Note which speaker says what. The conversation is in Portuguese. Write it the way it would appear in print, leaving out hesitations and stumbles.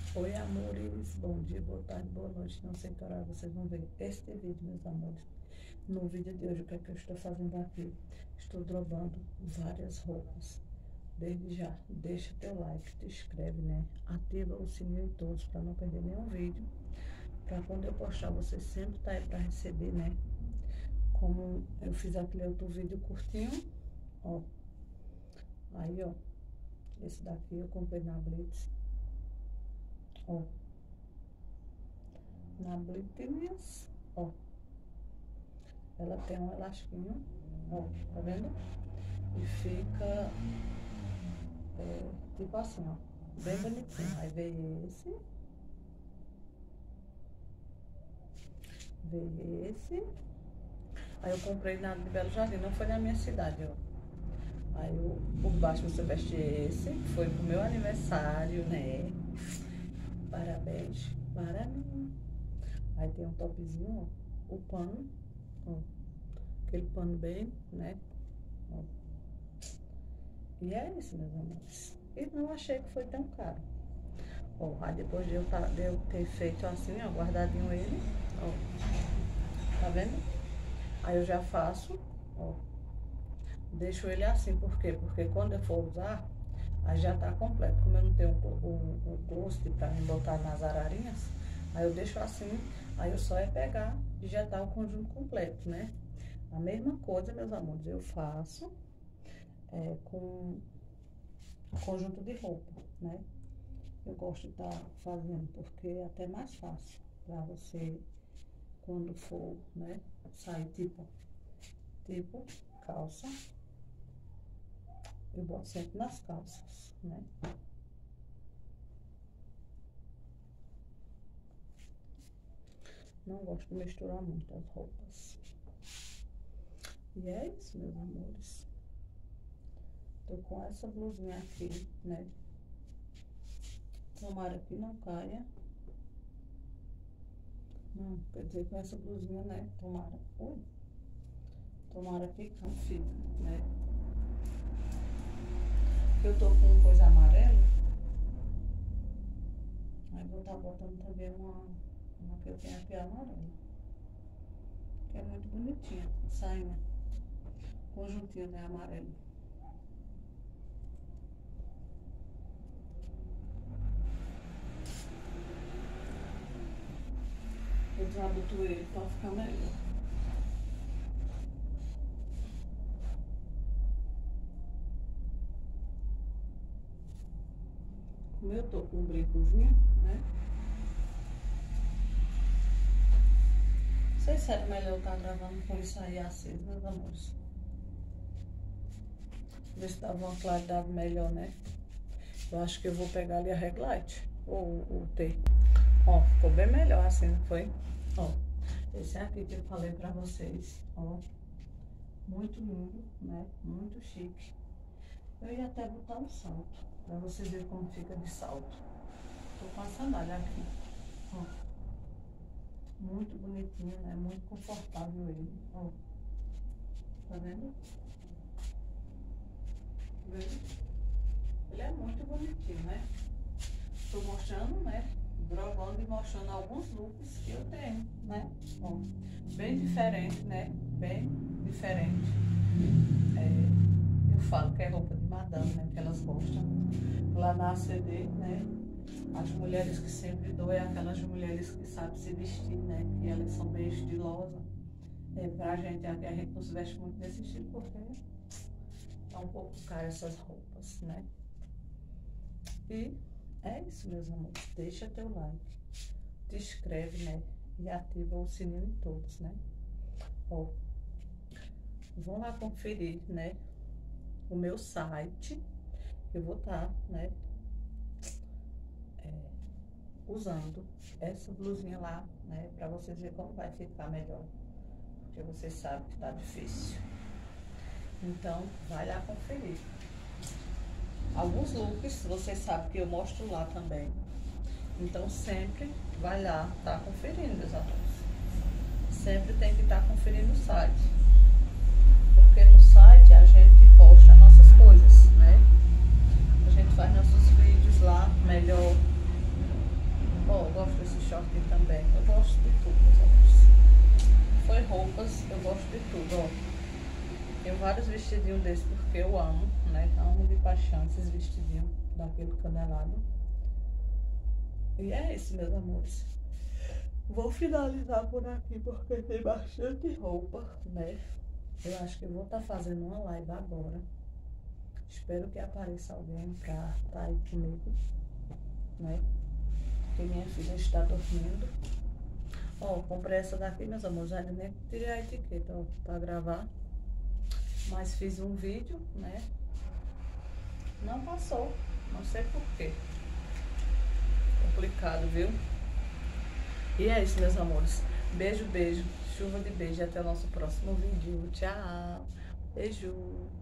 Speaker 1: Oi, amores, bom dia, boa tarde, boa noite, não sei que hora vocês vão ver este vídeo, meus amores. No vídeo de hoje, o que é que eu estou fazendo aqui? Estou dropando várias roupas. Desde já, deixa teu like, te inscreve, né? Ativa o sininho em todos para não perder nenhum vídeo. Para quando eu postar, você sempre tá aí para receber, né? Como eu fiz aquele outro vídeo curtinho, ó. Aí, ó, esse daqui eu comprei na Blitz. Ó, na Blitz, ó, ela tem um elastiquinho, ó, tá vendo? E fica tipo assim, ó, bem bonitinho. Aí veio esse. Aí eu comprei na de Belo Jardim, não foi na minha cidade, ó. Aí por baixo você veste esse, foi pro meu aniversário, né? Parabéns para mim. Aí tem um topzinho, ó, o pano, ó, aquele pano bem, né? Ó. E é isso, meus amores. E não achei que foi tão caro. Ó, aí depois de eu ter feito assim, ó, guardadinho ele, ó, tá vendo? Aí eu já faço, ó, deixo ele assim, por quê? Porque quando eu for usar, aí já tá completo. Como eu não tenho o gosto pra me botar nas ararinhas, aí eu deixo assim, aí eu só é pegar e já tá o conjunto completo, né? A mesma coisa, meus amores, eu faço com conjunto de roupa, né? Eu gosto de estar fazendo porque é até mais fácil pra você, quando for, né, sair tipo calça. Eu boto sempre nas calças, né? Não gosto de misturar muito as roupas. E é isso, meus amores. Tô com essa blusinha aqui, né? Tomara que não caia. Não, quer dizer, com essa blusinha, né? Tomara. Ui. Tomara que não fique, né? Eu tô com coisa amarela. Aí vou estar botando também uma que eu tenho aqui amarela. Que é muito bonitinha. Sainha. Conjuntinho, né? Amarelo. Eu desabotoei ele pra ficar melhor. Como eu tô com um brincozinho, né? Não sei se é melhor eu estar gravando com isso aí aceso, meus amores. Ver se dava uma claridade melhor, né? Eu acho que eu vou pegar ali a ring light, ou o T. Ó, ficou bem melhor assim, não foi? Ó, esse aqui que eu falei pra vocês, ó. Muito lindo, né? Muito chique. Eu ia até botar um salto, pra vocês verem como fica de salto. Tô com a sandália aqui, ó. Muito bonitinho, né? Muito confortável ele, ó. Tá vendo? Ele é muito bonitinho, né? Tô mostrando, né? Dropando e mostrando alguns looks que eu tenho, né? Ó, bem diferente, né? Bem diferente. Eu falo que é roupa de madame, né? Que elas gostam. Lá na ACD, né? As mulheres que sempre dou é aquelas mulheres que sabem se vestir, né? Que elas são bem estilosas. Pra gente, aqui a gente não se veste muito desse estilo porque tá um pouco caro essas roupas, né? E é isso, meus amores. Deixa teu like, te inscreve, né? E ativa o sininho em todos, né? Ó, vão lá conferir, né? O meu site. Eu vou estar, né? Usando essa blusinha lá, né? Pra vocês verem como vai ficar melhor. Porque vocês sabem que tá difícil. Então, vai lá conferir. Alguns looks, vocês sabem que eu mostro lá também. Então, sempre vai lá, tá conferindo, meus amores. Sempre tem que estar conferindo o site. Porque no site a gente posta nossas coisas, né? A gente faz nossos vídeos lá melhor. Ó, eu gosto desse short também. Eu gosto de tudo, meus amores. Foi roupas, eu gosto de tudo, ó. Tenho vários vestidinhos desses porque eu amo, né? Amo de paixão esses vestidinhos daquele canelado. E é isso, meus amores. Vou finalizar por aqui porque tem bastante roupa, né? Eu acho que eu vou estar fazendo uma live agora. Espero que apareça alguém pra estar aí comigo, né? Porque minha filha está dormindo. Ó, comprei essa daqui, meus amores. Ainda nem tirei a etiqueta, ó, pra gravar. Mas fiz um vídeo, né? Não passou. Não sei porquê. Complicado, viu? E é isso, meus amores. Beijo, beijo. Chuva de beijo. E até o nosso próximo vídeo. Tchau. Beijo.